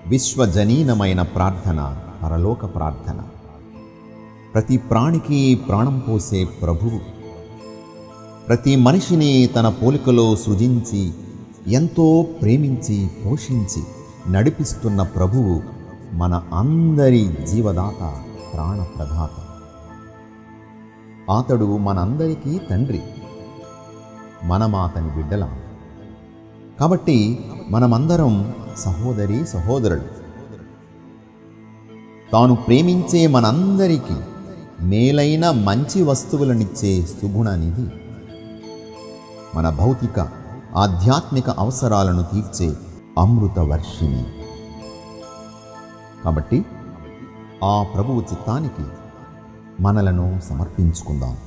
విశ్వజనీనమైన ప్రార్థన పరలోక ప్రార్థన. ప్రతి ప్రాణికి ప్రాణం పోసే ప్రభువు, ప్రతి మనిషిని తన పోలికలో సృజించి ఎంతో ప్రేమించి పోషించి నడిపిస్తున్న ప్రభువు మన అందరి జీవదాత, ప్రాణప్రదాత. అతడు మనందరికీ తండ్రి, మనమాతని బిడ్డలం. కాబట్టి మనమందరం సహోదరి సహోదరుడు. తాను ప్రేమించే మనందరికీ మేలైన మంచి వస్తువులనిచ్చే సుగుణనిధి, మన భౌతిక ఆధ్యాత్మిక అవసరాలను తీర్చే అమృత వర్షిణి. కాబట్టి ఆ ప్రభువు చిత్తానికి మనలను సమర్పించుకుందాం.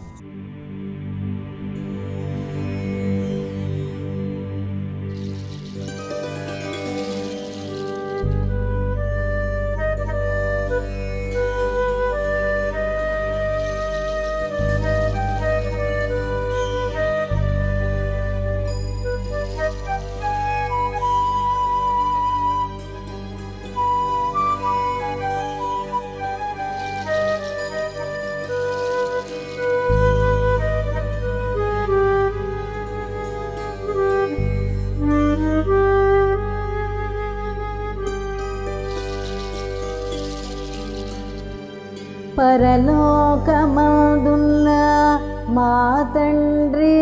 పరలోకమందున్న మా తండ్రి,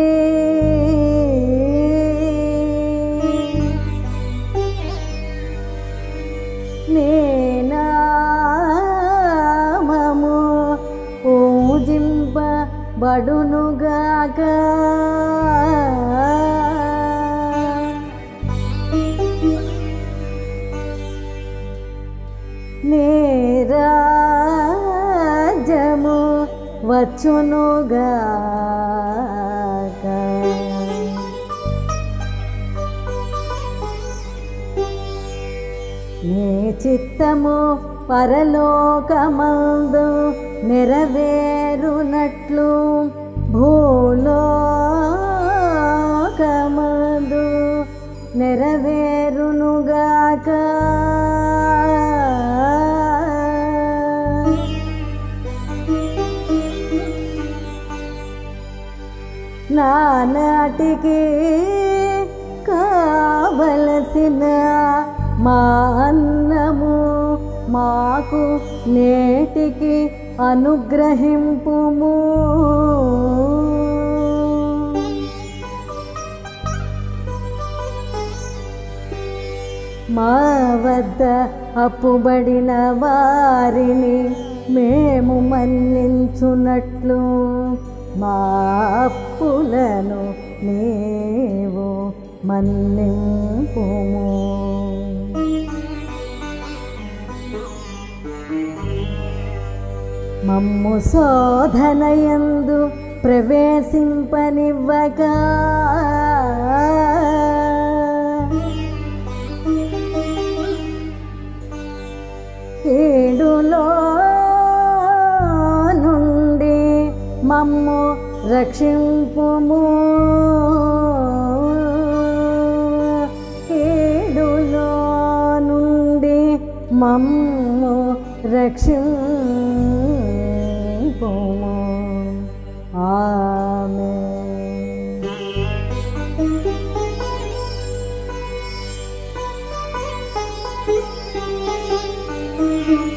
నీ నామము పూజింపబడునుగాక. నీ రాజ్యము వచ్చునుగాక. నీ చిత్తము పరలోకమందు నెరవేరునట్లు భూలోకమందు నెరవేరునుగాక. నానాటికి కావలసిన మా అన్నము మాకు నేటికి అనుగ్రహింపుము. మా వద్ద అప్పుబడిన వారిని మేము మన్నించున్నట్లు మా అప్పులను నీవు మన్నింపుము. మమ్ము శోధనయందు ప్రవేశింపనివ్వక, కీడులో నుండి మమ్ము రక్షింపుము. కీడులో నుండి మమ్ము రక్షింపుము. ఆమేన్.